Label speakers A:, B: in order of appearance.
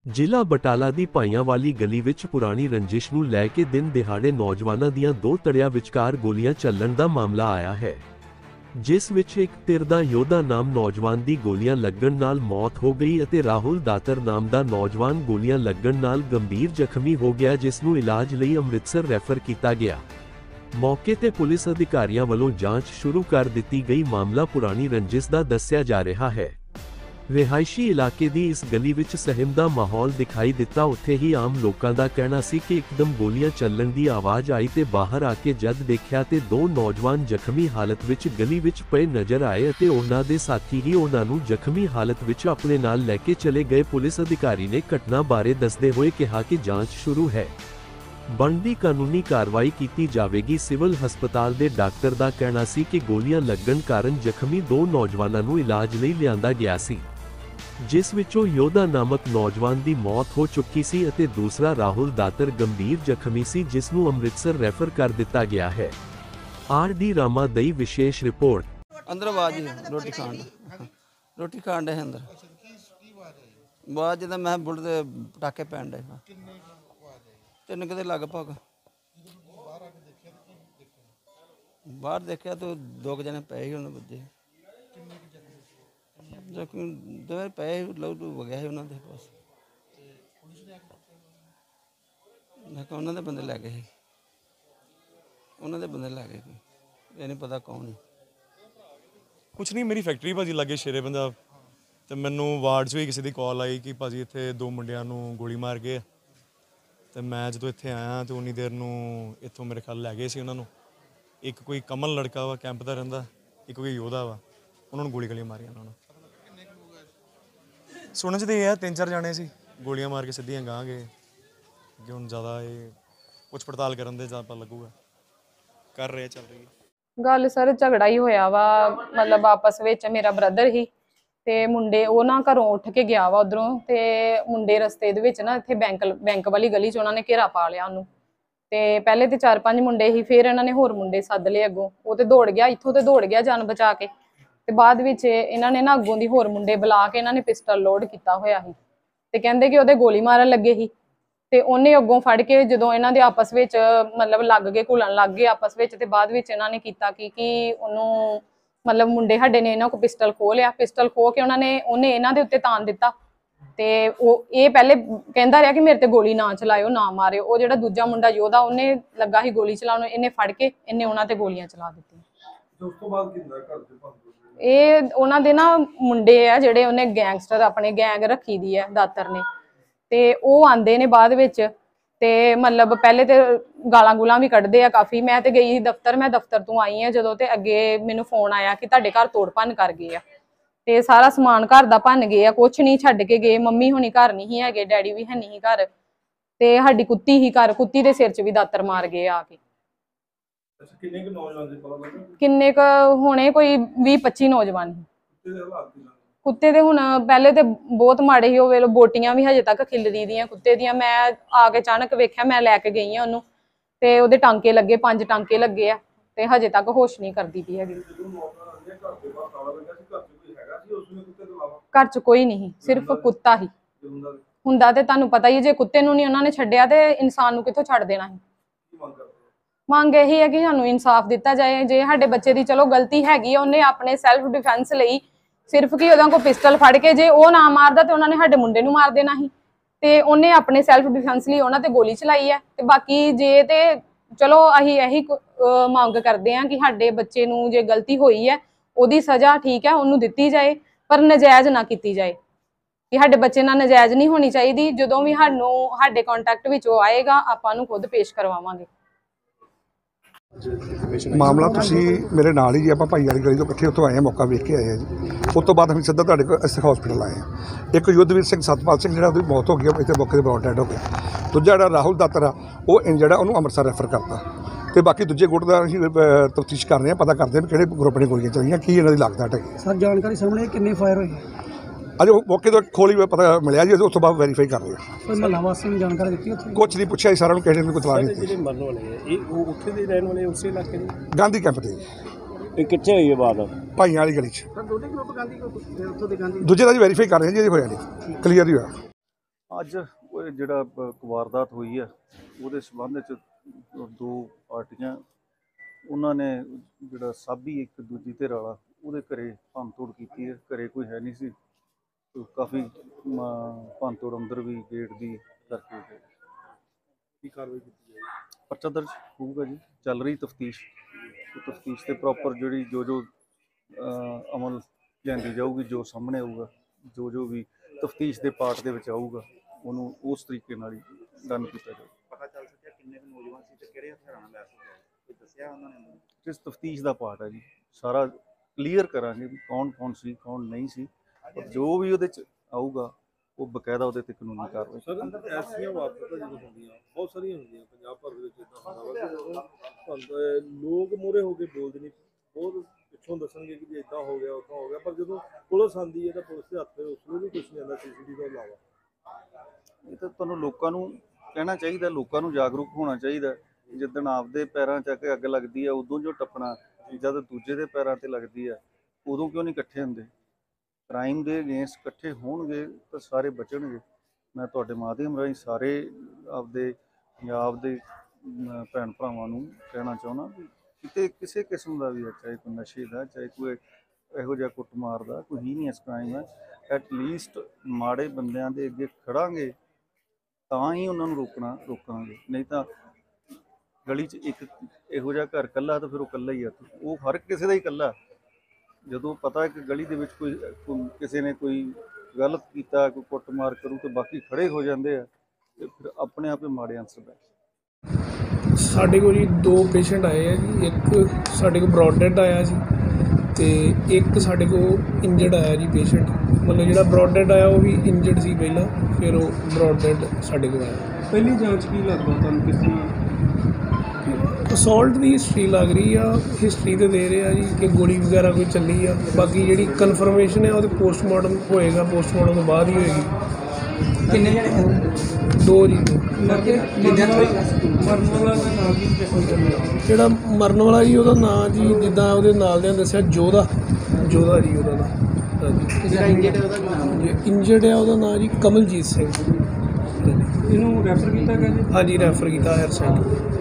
A: ਜ਼ਿਲ੍ਹਾ ਬਟਾਲਾ ਦੀ ਭਾਈਆਂਵਾਲੀ ਗਲੀ ਵਿੱਚ ਪੁਰਾਣੀ ਰੰਜਿਸ਼ ਨੂੰ ਲੈ ਕੇ ਦਿਨ ਦਿਹਾੜੇ ਨੌਜਵਾਨਾਂ ਦੀਆਂ ਦੋ ਧੜਿਆਂ ਵਿਚਕਾਰ ਗੋਲੀਆਂ ਚੱਲਣ ਦਾ ਮਾਮਲਾ ਆਇਆ ਹੈ, ਜਿਸ ਵਿੱਚ ਇੱਕ ਧਿਰ ਦਾ ਯੋਧਾ ਨਾਮ ਨੌਜਵਾਨ ਦੀ ਗੋਲੀਆਂ ਲੱਗਣ ਨਾਲ ਮੌਤ ਹੋ ਗਈ ਅਤੇ ਰਾਹੁਲ ਦਾਤਰ ਨਾਮ ਦਾ ਨੌਜਵਾਨ ਗੋਲੀਆਂ ਲੱਗਣ ਨਾਲ ਗੰਭੀਰ ਜ਼ਖਮੀ ਹੋ ਗਿਆ, ਜਿਸ ਨੂੰ ਇਲਾਜ ਲਈ ਅੰਮ੍ਰਿਤਸਰ ਰੈਫਰ ਕੀਤਾ ਗਿਆ। ਮੌਕੇ ਤੇ ਪੁਲਿਸ ਅਧਿਕਾਰੀਆਂ ਵੱਲੋਂ ਜਾਂਚ ਸ਼ੁਰੂ ਕਰ ਦਿੱਤੀ ਗਈ। ਮਾਮਲਾ ਪੁਰਾਣੀ ਰੰਜਿਸ਼ ਦਾ ਦੱਸਿਆ ਜਾ ਰਿਹਾ ਹੈ। ਰਿਹਾਇਸ਼ੀ ਇਲਾਕੇ ਦੀ ਇਸ ਗਲੀ ਵਿੱਚ ਸਹਿਮ ਦਾ ਮਾਹੌਲ ਦਿਖਾਈ ਦਿੱਤਾ। ਉੱਥੇ ਹੀ ਆਮ ਲੋਕਾਂ ਦਾ ਕਹਿਣਾ ਸੀ ਕਿ ਇੱਕਦਮ ਗੋਲੀਆਂ ਚੱਲਣ ਦੀ ਆਵਾਜ਼ ਆਈ ਤੇ ਬਾਹਰ ਆ ਕੇ ਜਦ ਦੇਖਿਆ ਤੇ ਦੋ ਨੌਜਵਾਨ ਜ਼ਖਮੀ ਹਾਲਤ ਵਿੱਚ ਗਲੀ ਵਿੱਚ ਪਏ ਨਜ਼ਰ ਆਏ ਅਤੇ ਉਹਨਾਂ ਦੇ ਸਾਥੀ ਹੀ ਉਹਨਾਂ ਨੂੰ ਜ਼ਖਮੀ ਹਾਲਤ ਵਿੱਚ ਆਪਣੇ ਨਾਲ ਲੈ ਕੇ ਚਲੇ ਗਏ। ਪੁਲਿਸ ਅਧਿਕਾਰੀ ਨੇ ਘਟਨਾ ਬਾਰੇ ਦੱਸਦੇ ਹੋਏ ਕਿਹਾ ਕਿ ਜਾਂਚ ਸ਼ੁਰੂ ਹੈ, ਬਣਦੀ ਕਾਨੂੰਨੀ ਕਾਰਵਾਈ ਕੀਤੀ ਜਾਵੇਗੀ। ਸਿਵਲ ਹਸਪਤਾਲ ਦੇ ਡਾਕਟਰ ਦਾ ਕਹਿਣਾ ਸੀ ਕਿ ਗੋਲੀਆਂ ਲੱਗਣ ਕਾਰਨ ਜ਼ਖਮੀ ਦੋ ਨੌਜਵਾਨਾਂ ਨੂੰ ਇਲਾਜ ਲਈ ਲਿਆਂਦਾ ਗਿਆ ਸੀ, ਜਿਸ ਵਿੱਚੋਂ ਯੋਧਾ ਨਾਮਕ ਨੌਜਵਾਨ ਦੀ ਮੌਤ ਹੋ ਚੁੱਕੀ ਸੀ ਅਤੇ ਦੂਸਰਾ ਰਾਹੁਲ ਦਾਤਰ ਗੰਭੀਰ ਜ਼ਖਮੀ ਸੀ, ਜਿਸ ਨੂੰ ਅੰਮ੍ਰਿਤਸਰ ਰੈਫਰ ਕਰ ਦਿੱਤਾ ਗਿਆ ਹੈ। ਆਰ.ਡੀ. ਰਾਮਾ ਦਈ ਵਿਸ਼ੇਸ਼ ਰਿਪੋਰਟ।
B: अंदर आवाज ही रोटी खाण डे अंदर आवाज जब मैं बुलेट के पटाके पैन डे 3 के लगभग बाहर देखा तो 2 जने पे ही उन्होंने बजे दो पे लहू वगया ही उन्होंने पास उन्होंने बंदे लै गए उन्होंने बंदे लै गए ये नहीं पता कौन है।
C: कुछ नहीं, मेरी फैक्ट्री भाजी लागे शेरे पंजाब तो मैनू वार्ड च भी किसी की कॉल आई कि भाजी इत्थे 2 मुंडियां नूं गोली मार गए। तो मैं जो इत्थे आया तो उन्नी देर नूं इत्थों मेरे ख्याल लै गए सी उन्हां नूं। एक कोई कमल लड़का वा कैंप दा रहिंदा, एक कोई योधा वा, उन्होंने गोली गलियां मारियां उन्होंने। सुनने च तो ये 3-4 जाने सी, गोलियां मार के सीधियां गांह गए कि हुण ज़्यादा ये पुछ पड़ताल करन दे ज़्यादा पता लगूगा, कर रहे चल रही है
D: गल। सर झगड़ा ही होया वा, मतलब आपस विच मेरा ब्रदर ही ते मुंडे वो ना घरों उठ के गया वा उधरों ते मुंडे रस्ते दे विच ना इत्थे बैंक वाली गली च उन्होंने घेरा पा लिया उन्होंने। ते पहले तो 4-5 मुंडे ही, फिर इन्होंने होर मुंडे सद लए अगों, वो तो दौड़ गया इत्थों ते दौड़ गया जान बचा के। ते बाद विच इन्होंने ना अगों दी होर मुंडे बुला के इन्होंने पिस्टल लोड किया होया ही ते कहंदे कि ओहदे गोली मारन लगे ही ते उन्हें अगों फड़ के जदों इन्हां दे आपस विच मतलब लग गए, घुलण लग गए आपस विच ते बाद विच इन्हां ने कीता कि उन्होंने मतलब मुंडे साडे ने इन्हां को पिस्टल खो लिया। पिस्टल खो के उन्होंने इन्हां दे उत्ते तान दिता ते ये पहले कहंदा रहा कि मेरे ते गोली ना चलाओ ना मारिओ। वो जिहड़ा दूजा मुंडा योधा उन्हें लगा ही गोली चलाउण, इन्हें फड़ के इन्हें उन्हां ते गोलियां चला दित्तियां। उस तों बाद किंदा घर दे ये उन्हां दे ना मुंडे आ जिहड़े उन्हें गैंगस्टर अपने गैंग रखी दी है दातर ने ते वो आंदे ने बाद विच ते मतलब पहले तो गालां गूलां भी कढ़दे आ काफ़ी। मैं तो गई दफ्तर, मैं दफ्तर तो आई हाँ जदों ते अगे मैनूं फोन आया कि तुहाडे घर तोड़ भन्न कर गए आ ते सारा समान घर दा भन्न गए आ, कुछ नहीं छड्ड के गए। मम्मी हुणी घर नहीं हैगे, डैडी भी है नहीं घर ते साडी कुत्ती ही घर, कुत्ती दे सिर च भी दातर मार गए आके। किन्ने क होने कोई 20-25 नौजवान ही। कुत्ते दे हुण पहले तो बहुत माड़े ही, वो बोटियां भी हजे तक खिलरी दियां कुत्ते दियां। मैं आके अचानक वेख्या, मैं लैके गई हाँ उन्होंने ते ओहदे टांके लगे, 5 टांके लगे आ ते हजे तक होश नहीं करदी पई हैगी। घर च कोई नहीं, सिर्फ कुत्ता ही हुंदा ते तुहानूं पता ही जे कुत्ते नूं नहीं उन्होंने छड्डिया ते इंसान नूं कित्थों छड्ड देना ही। मंग यही है कि सानूं इंसाफ दिता जाए। जे साडे बच्चे दी चलो गलती हैगी, उन्हें अपने सैल्फ डिफेंस लई सिर्फ कि उहदे कोल पिस्टल फड़ के जे वो ना मारदा ते उन्होंने साडे मुंडे नूं मार देना ही ते उन्हें अपने सैल्फ डिफेंस लई उन्हां ते गोली चलाई है। ते बाकी जे ते चलो असीं यही मंग करदे हां कि साडे बच्चे नूं जे गलती होई है उहदी सज़ा ठीक है उहनूं दित्ती जाए, पर नजायज़ ना कीती जाए कि साडे बच्चे नाल नजायज़ नहीं होनी चाहिए। जदों भी सानूं साडे कॉन्टैक्ट विच वो आएगा आपां नूं खुद पेश करवावांगे।
E: मामला तुसीं मेरे नाल ही जी, आप भाई वाली गली तो इकट्ठे उत्थों आए हैं, मौका वेख के आए हैं जी। उस तो बाद हम सीधा तुहाडे इस हॉस्पिटल आए हैं। एक युद्धवीर सिंह सतपाल सिंह जिहड़ा उहदी मौत हो गई इत्थे मौके ते ब्रॉड डेड हो गया। दूजा जिहड़ा राहुल दातर आ वो इंजर्ड आ, उहनूं अंमृतसर रैफर करता ते बाकी दूजे गुट दा असीं तफ्तीश कर रहे हैं, पता करते हैं कि किहड़े ग्रुप ने गोलियां चलाईयां, की इन्हां दी लागत है।
F: सर जानकारी सामने कितने फायर हुए
E: अजे मौके तो खोली पता मिलिया जी, उस तो बाद वेरीफाई कर रहे हैं।
F: कोई महला वासी ने जानकारी दी उत्थे
E: कुछ नहीं पूछा जी, सारा किसी ने कोई तलाह नहीं दी।
G: मरने वाले ये वो उत्थे दे रहने वाले उस इलाके दे
E: गांधी कैंप ते
G: ये कित्थे हुई है बात
E: भाइयां वाली गली च।
F: सर दोने ग्रुप गांधी को उत्थे दे गांधी
E: दूजे का जी वेरीफाई कर रहे हैं जी, होया नहीं क्लीयर ही होया।
H: ਅੱਜ ਉਹ ਜਿਹੜਾ ਵਾਰਦਾਤ ਹੋਈ ਹੈ ਉਹਦੇ ਸੰਬੰਧ ਵਿੱਚ ਦੋ ਪਾਰਟੀਆਂ ਉਹਨਾਂ ਨੇ ਜਿਹੜਾ ਸਾਬੀ ਇੱਕ ਦੂਜੀ ਧਿਰ ਵਾਲਾ ਉਹਦੇ ਘਰੇ ਭੰਨਤੋੜ ਕੀਤੀ ਹੈ। ਘਰੇ ਕੋਈ ਹੈ ਨਹੀਂ ਸੀ, ਕਾਫੀ ਭੰਨਤੋੜ ਅੰਦਰ ਵੀ ਗੇਟ ਦੀ ਕਰਕੇ
G: ਕੀ ਕਾਰਵਾਈ ਕੀਤੀ ਜਾਏਗੀ?
H: ਪਰਚਾ ਦਰਜ ਹੋਊਗਾ ਜੀ। ਚੱਲ ਰਹੀ ਤਫਤੀਸ਼ ਤੇ ਪ੍ਰੋਪਰ ਜਿਹੜੀ ਜੋ ਅਮਲ ਲਿਆਂਦੀ ਜਾਊਗੀ, ਜੋ ਸਾਹਮਣੇ ਆਊਗਾ, ਜੋ ਵੀ ਤਫਤੀਸ਼ ਦੇ ਪਾਰਟ ਦੇ ਵਿੱਚ ਆਊਗਾ ਉਹਨੂੰ ਉਸ ਤਰੀਕੇ ਨਾਲ ਹੀ ਡਨ ਕੀਤਾ ਜਾਊਗਾ।
I: ਪਤਾ ਚੱਲ ਸਕਿਆ ਕਿੰਨੇ ਕੁ ਨੌਜਵਾਨ ਸੀ ਤੇ ਕਿਹੜੇ ਹਥਿਆਰਾਂ ਨਾਲ ਲੈਸ ਹੋਏ? ਇਹ ਦੱਸਿਆ ਉਹਨਾਂ ਨੇ?
H: ਇਸ ਤਫਤੀਸ਼ ਦਾ ਪਾਰਟ ਹੈ ਜੀ, ਸਾਰਾ ਕਲੀਅਰ ਕਰਾਂਗੇ ਵੀ ਕੌਣ ਸੀ ਕੌਣ ਨਹੀਂ ਸੀ, ਜੋ ਵੀ ਉਹਦੇ 'ਚ ਆਊਗਾ ਉਹ ਬਕਾਇਦਾ ਉਹਦੇ ਤੇ ਕਾਨੂੰਨੀ ਕਾਰਵਾਈ।
G: ਸਰ ਐਸੀਆਂ ਵਾਰਦਾਤਾਂ ਜਦੋਂ ਹੁੰਦੀਆਂ ਬਹੁਤ ਸਾਰੀਆਂ ਹੁੰਦੀਆਂ ਪੰਜਾਬ ਭਰ ਦੇ ਵਿੱਚ, ਇੱਦਾਂ ਹੁੰਦਾ ਵਾ ਕਿ ਲੋਕ ਮੂਹਰੇ ਹੋ ਕੇ ਬੋਲਦੇ ਨਹੀਂ, ਬਹੁਤ ਪਿੱਛੋਂ ਦੱਸਣਗੇ ਕਿ ਇੱਦਾਂ ਹੋ ਗਿਆ ਉੱਦਾਂ ਹੋ ਗਿਆ, ਪਰ ਜਦੋਂ ਪੁਲਿਸ ਆਉਂਦੀ ਹੈ ਤਾਂ ਪੁਲਿਸ ਦੇ ਹੱਥ ਉਸ ਨੂੰ ਵੀ ਕੁਛ ਨਹੀਂ ਆਉਂਦਾ CCTV ਤੋਂ ਇਲਾਵਾ।
H: ਇਹ ਤਾਂ ਤੁਹਾਨੂੰ ਲੋਕਾਂ ਨੂੰ ਕਹਿਣਾ ਚਾਹੀਦਾ, ਲੋਕਾਂ ਨੂੰ ਜਾਗਰੂਕ ਹੋਣਾ ਚਾਹੀਦਾ। ਜਿੱਦਣ ਆਪਦੇ ਪੈਰਾਂ 'ਚ ਆ ਕੇ ਅੱਗ ਲੱਗਦੀ ਆ ਉਦੋਂ ਜੋ ਟੱਪਣਾ, ਜਦ ਦੂਜੇ ਦੇ ਪੈਰਾਂ 'ਤੇ ਲੱਗਦੀ ਆ ਉਦੋਂ ਕਿਉਂ ਨਹੀਂ ਇਕੱਠੇ ਹੁੰਦੇ? ਕ੍ਰਾਈਮ ਦੇ ਅਗੇਂਸਟ ਇਕੱਠੇ ਹੋਣਗੇ ਤਾਂ ਸਾਰੇ ਬਚਣਗੇ। ਮੈਂ ਤੁਹਾਡੇ ਮਾਧਿਅਮ ਰਾਹੀਂ ਸਾਰੇ ਆਪਦੇ ਪੰਜਾਬ ਦੇ ਭੈਣ ਭਰਾਵਾਂ ਨੂੰ ਕਹਿਣਾ ਚਾਹੁੰਦਾ ਵੀ ਕਿਤੇ ਕਿਸੇ ਕਿਸਮ ਦਾ ਵੀ ਹੈ, ਚਾਹੇ ਕੋਈ ਨਸ਼ੇ ਦਾ, ਚਾਹੇ ਕੋਈ ਇਹੋ ਜਿਹਾ ਕੁੱਟਮਾਰ ਦਾ, ਕੋਈ ਹੀਨੀਅਸ ਕ੍ਰਾਈਮ ਹੈ, ਐਟ ਲੀਸਟ ਮਾੜੇ ਬੰਦਿਆਂ ਦੇ ਅੱਗੇ ਖੜਾਂਗੇ ਤਾਂ ਹੀ ਉਹਨਾਂ ਨੂੰ ਰੋਕਾਂਗੇ। ਨਹੀਂ ਤਾਂ ਗਲੀ 'ਚ ਇੱਕ ਇਹੋ ਜਿਹਾ ਘਰ ਇਕੱਲਾ ਤਾਂ ਫਿਰ ਉਹ ਇਕੱਲਾ ਹੀ ਆ, ਉਹ ਹਰ ਕਿਸੇ ਦਾ ਹੀ ਇਕੱਲਾ। ਜਦੋਂ ਪਤਾ ਹੈ ਕਿ ਗਲੀ ਦੇ ਵਿੱਚ ਕੋਈ ਕਿਸੇ ਨੇ ਕੋਈ ਗਲਤ ਕੀਤਾ, ਕੋਈ ਕੁੱਟਮਾਰ ਕਰੂ ਤਾਂ ਬਾਕੀ ਖੜੇ ਹੋ ਜਾਂਦੇ ਆ ਤੇ ਫਿਰ ਆਪਣੇ ਆਪ ਹੀ ਮਾੜੇ ਆਨਸਰ ਬੈਠ।
J: ਸਾਡੇ ਕੋਲ ਜੀ 2 ਪੇਸ਼ੈਂਟ ਆਏ ਆ ਜੀ, ਇੱਕ ਸਾਡੇ ਕੋਲ ਬਰੌਡ ਡੈਡ ਆਇਆ ਜੀ ਤੇ ਇੱਕ ਸਾਡੇ ਕੋਲ ਇੰਜਰਡ ਆਇਆ ਜੀ ਪੇਸ਼ੈਂਟ। ਮਤਲਬ ਜਿਹੜਾ ਬਰੌਡ ਡੈਡ ਆਇਆ ਉਹ ਵੀ ਇੰਜਰਡ ਸੀ ਪਹਿਲਾਂ, ਫਿਰ ਉਹ ਬਰੌਡ ਡੈਡ ਸਾਡੇ ਕੋਲ ਆਇਆ।
G: ਪਹਿਲੀ ਜਾਂਚ ਕੀ ਲੱਗਦਾ ਤੁਹਾਨੂੰ ਕਿਸ ਤਰ੍ਹਾਂ?
J: ਅਸੌਲਟ ਦੀ ਹਿਸਟਰੀ ਲੱਗ ਰਹੀ ਆ, ਹਿਸਟਰੀ ਤੇ ਦੇ ਰਹੇ ਆ ਜੀ ਕਿ ਗੋਲੀ ਵਗੈਰਾ ਕੋਈ ਚੱਲੀ ਆ। ਬਾਕੀ ਜਿਹੜੀ ਕਨਫਰਮੇਸ਼ਨ ਹੈ ਉਹਦੇ ਪੋਸਟਮਾਰਟਮ ਹੋਏਗਾ, ਪੋਸਟਮਾਰਟਮ ਤੋਂ ਬਾਅਦ ਹੀ ਹੋਏਗੀ।
F: ਕਿੰਨੇ ਜਣੇ?
J: 2 ਜੀ।
G: ਮਰਨ ਵਾਲਾ ਦਾ ਨਾਮ ਕੀ
J: ਜਿਹੜਾ ਮਰਨ ਵਾਲਾ ਜੀ ਉਹਦਾ ਨਾਂ ਜੀ ਜਿੱਦਾਂ ਉਹਦੇ ਨਾਲ ਦਿਆਂ ਦੱਸਿਆ ਜੋਧਾ ਜੀ ਉਹਦਾ ਨਾਂ।
F: ਜਿਹੜਾ ਇੰਜਰਡ ਹੈ ਉਹਦਾ ਨਾਮ?
J: ਇੰਜਰਡ ਹੈ ਉਹਦਾ ਨਾਂ ਜੀ ਕਮਲਜੀਤ ਸਿੰਘ।
G: ਇਹਨੂੰ ਰੈਫਰ ਕੀਤਾ ਗਿਆ ਜੀ?
J: ਹਾਂਜੀ ਰੈਫਰ ਕੀਤਾ ਹਾਇਰ ਸੈਂਟਰ।